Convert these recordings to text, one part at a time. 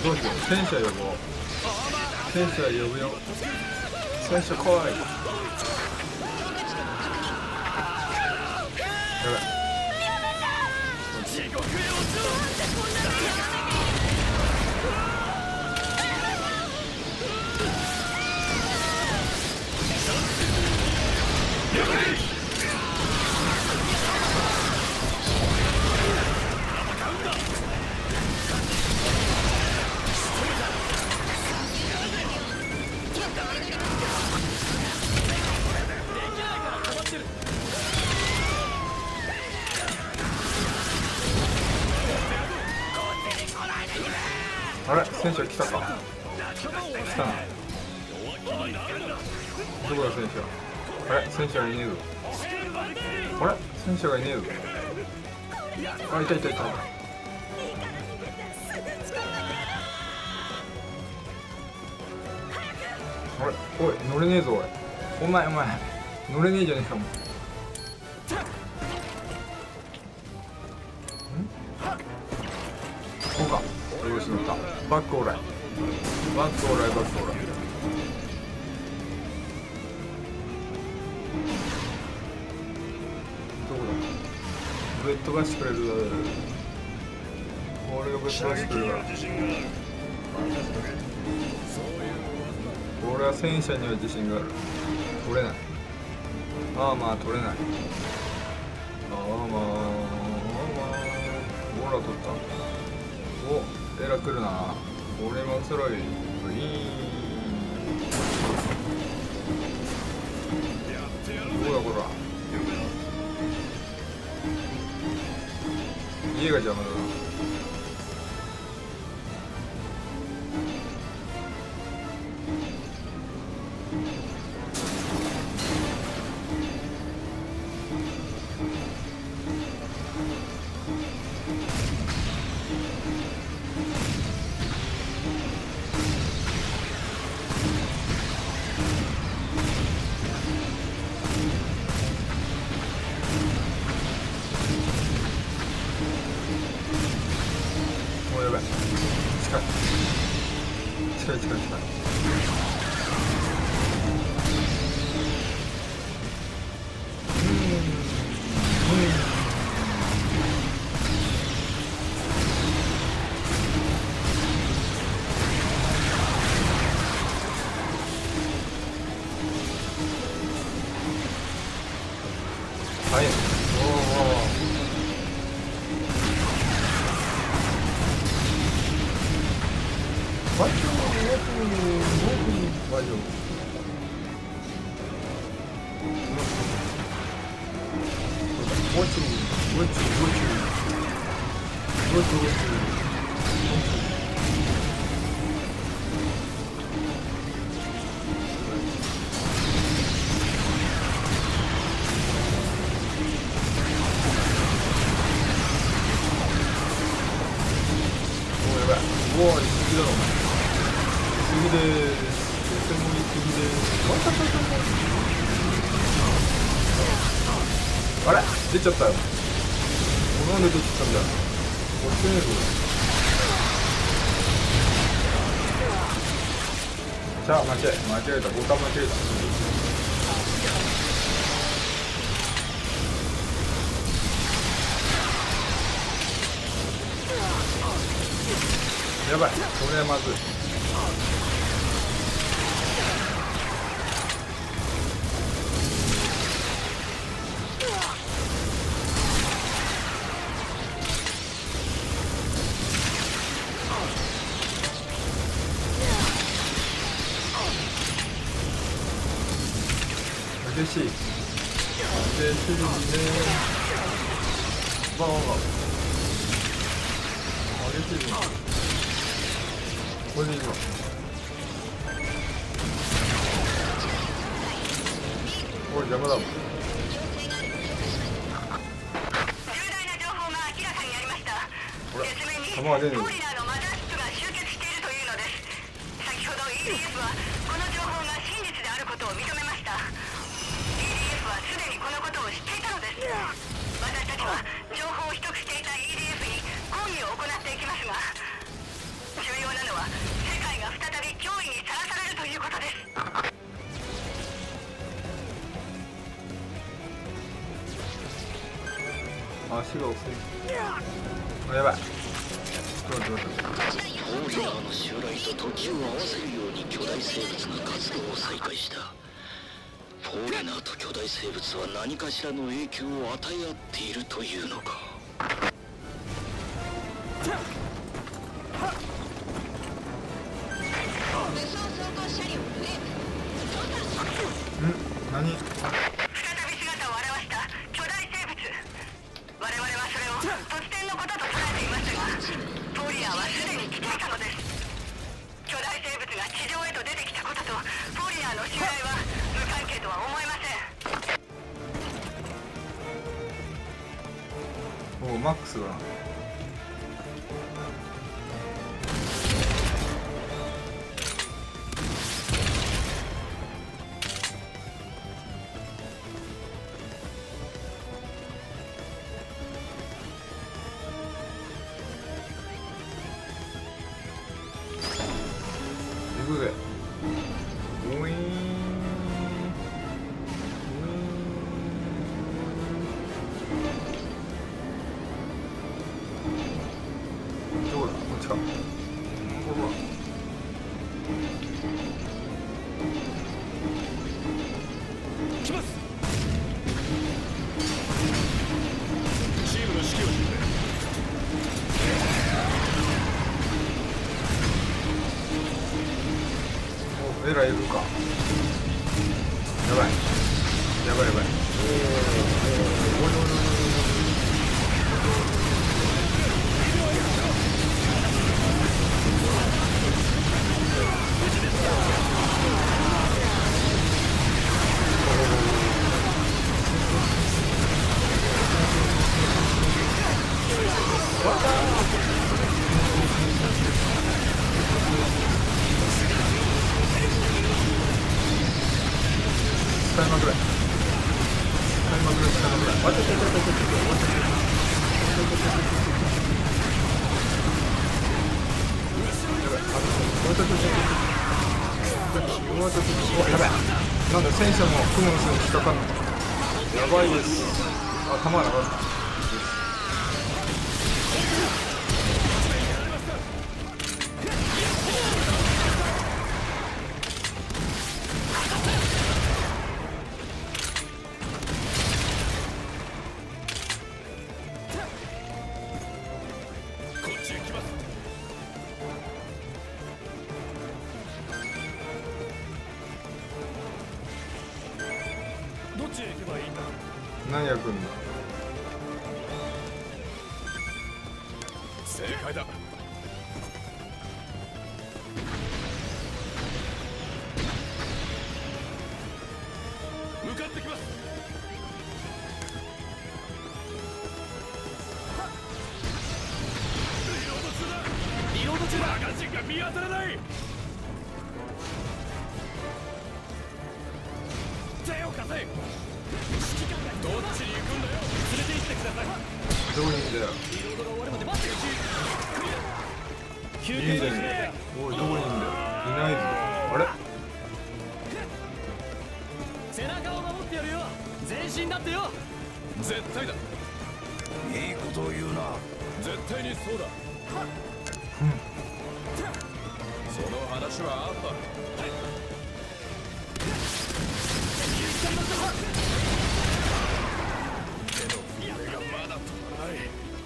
どうしよう。戦車呼ぼう。戦車呼ぶよ。戦車来い。やばい。あれ戦車来たか。来たな。どこだ戦車。あれ戦車がいねえぞ。あれ戦車がいねえぞ。あ、いたいたいた。あれおい乗れねえぞ。おいお前乗れねえじゃねえかも。こうか。よし乗った。バックオーライバックオーライバックオーライ。どこだ。ぶっ飛ばしてくれる。俺がぶっ飛ばしてくれるわ。俺は戦車には自信がある。取れない。ああまあ取れない。ああまあほら取った。おエラ来るな。俺もつらい。ウィーン。どうだこら。家が邪魔だな。近い。はい。大丈夫。おお、行き過ぎだろお前。行き過ぎでーす。とても行き過ぎでーす。あれ出ちゃったよ。なんで出てきたんだよ。落ちてねえぞ。じゃあ間違えた。ボタン間違えた。やばい、これはまずい。激しいね。バーガー激しいな。これでいいわ。おい邪魔だもん。 重大な情報が明らかになりました。月面にフォーリナーのマザー室が集結しているというのです。先ほど EDF はこの情報が真実であることを認めました。 EDF はすでにこのことを知っていたのです。私たちは情報を取得していた EDF に抗議を行っていきますが、重要なのは足が遅い。あ、やばい。 フォーリナーの襲来と時を合わせるように巨大生物が活動を再開した。フォーリナーと巨大生物は何かしらの影響を与え合っているというのか。 何？ 再び姿を現した巨大生物。我々はそれを突然のことと捉えていますが、フォーリナーはすでに来ていたのです。巨大生物が地上へと出てきたこととフォーリナーの襲来は無関係とは思えません。 おお、マックスだな。行くぜ。ウィーン。どこだ？こっちか。ここは。 来ます。チームの指揮をしてくれ。 お、エラいるか。やばい。やばいやばい。使いまくれ。使いまくれ、使いまくれ。あ、ちょ。やばい。お、やばい。なんだ、戦車もクモの巣に引っかかんの。やばいです。あ、弾がなかった。 どっちへ行けばいいんだ。 何やくんだ。 正解だ。向かってきます。リロード中だ。マガジンが見当たらない。手を貸せ。どっちに行くんだよ。連れて行ってください。 どこにいんだよ。 リロードが終わるまで待ってる。休いい憩させて。 ね。おい、どこにいんだよ。いないぞ。あれ？ 背中を守ってやるよ。前進だってよ。絶対だ。いいことを言うな。絶対にそうだ。その話はあった。はい。けど俺がまだ止まらない。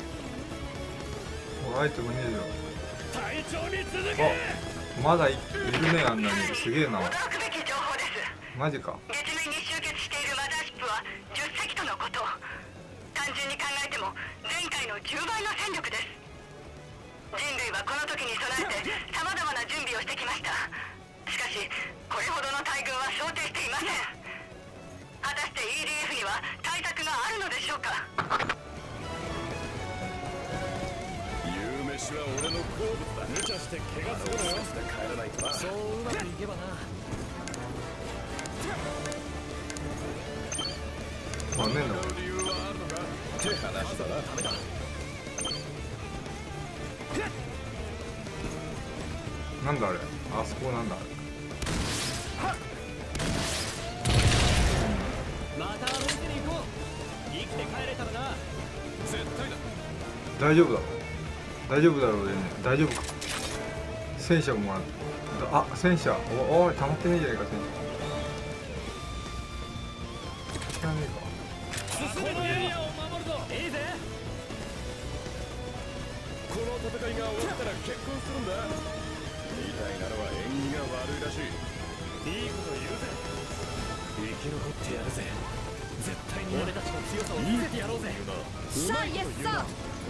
お、アイテムねえよ。 隊長に続け。 あ、まだいるね、あんなに。すげえな。 驚くべき情報です。 マジか。 月面に集結しているマザーシップは10隻とのこと。単純に考えても前回の10倍の戦力です。人類はこの時に備えて様々な準備をしてきました。しかしこれほどの大軍は想定していません。果たして EDF には対策があるのでしょうか。 夕飯は俺の好物だ。無茶して怪我するのよ。帰らないとな。そううまくいけばな。 あ、ねえんだ。 理由はあるのか。手離したらダメだ。 なんだあれ。あそこなんだあれ。 またあの店に行こう。行きて帰れたらな。絶対だ。 大丈夫だ。大丈夫だろうね。大丈夫か。戦車もらった。あ、戦車。おい、溜まってねえじゃねえか、戦車。知らねこのエリアを守るぞ。いいぜ。この戦いが終わったら結婚するんだ。みたいなのは縁起が悪いらしい。いいこと言うぜ。生き残ってやるぜ。絶対に俺たちの強さを見せてやろうぜ。 さあ、イエスさあ。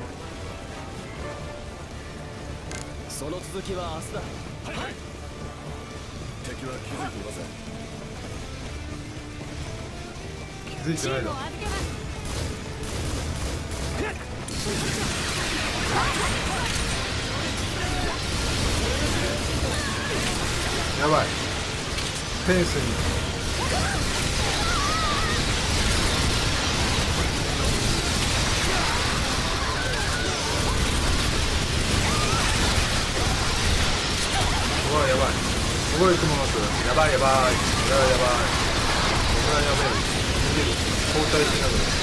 その続きは明日だ。はい。敵は気づいていません。 気づいてないだ。やばい。フェンスに。うわ、やばい。すごい雲の巣。やばいやばい。やばいやばい。これはやばい。逃げる。交代しながら。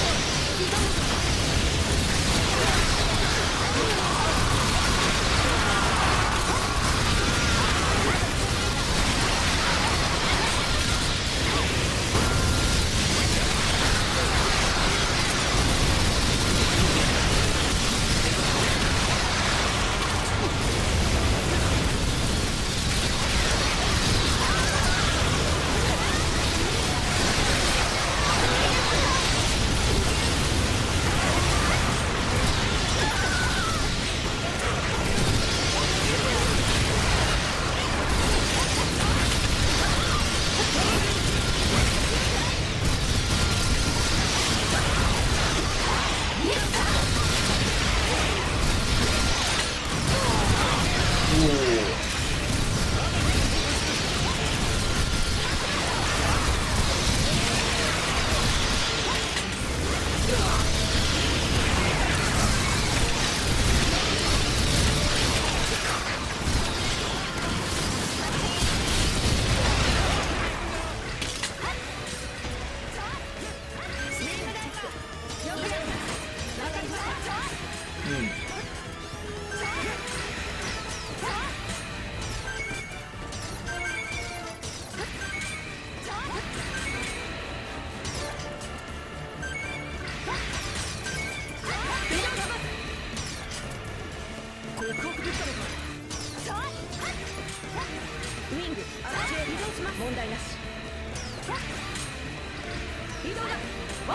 問題なし。移動だ。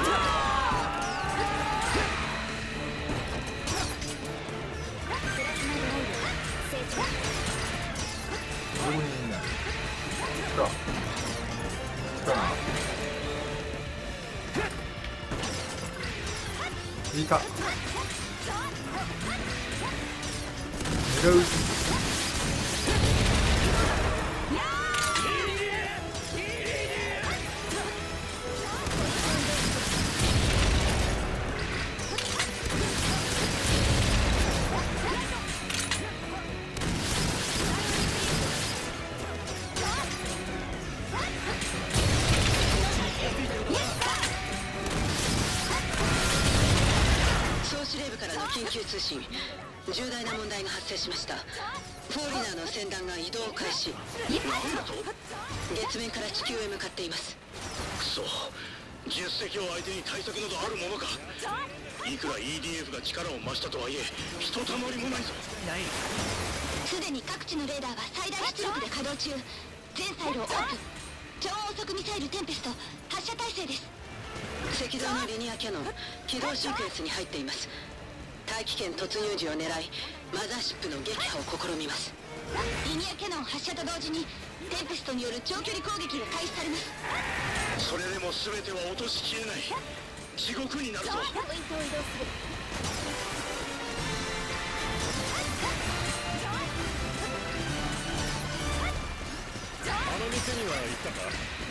どこにいんない。来た。来たな。いいか。狙う。 緊急通信。重大な問題が発生しました。フォーリナーの船団が移動を開始。なんだと？月面から地球へ向かっています。くそ、10隻を相手に対策などあるものか。いくら EDF が力を増したとはいえひとたまりもないぞ。すでに各地のレーダーが最大出力で稼働中。全サイロオープン。超音速ミサイルテンペスト発射態勢です。赤道のリニアキャノン起動シークエンスに入っています。大気圏突入時を狙いマザーシップの撃破を試みます。リニアキャノン発射と同時にテンペストによる長距離攻撃が開始されます。それでも全ては落としきれない。地獄になるぞ。ポイントを移動する。 あの店には行ったか？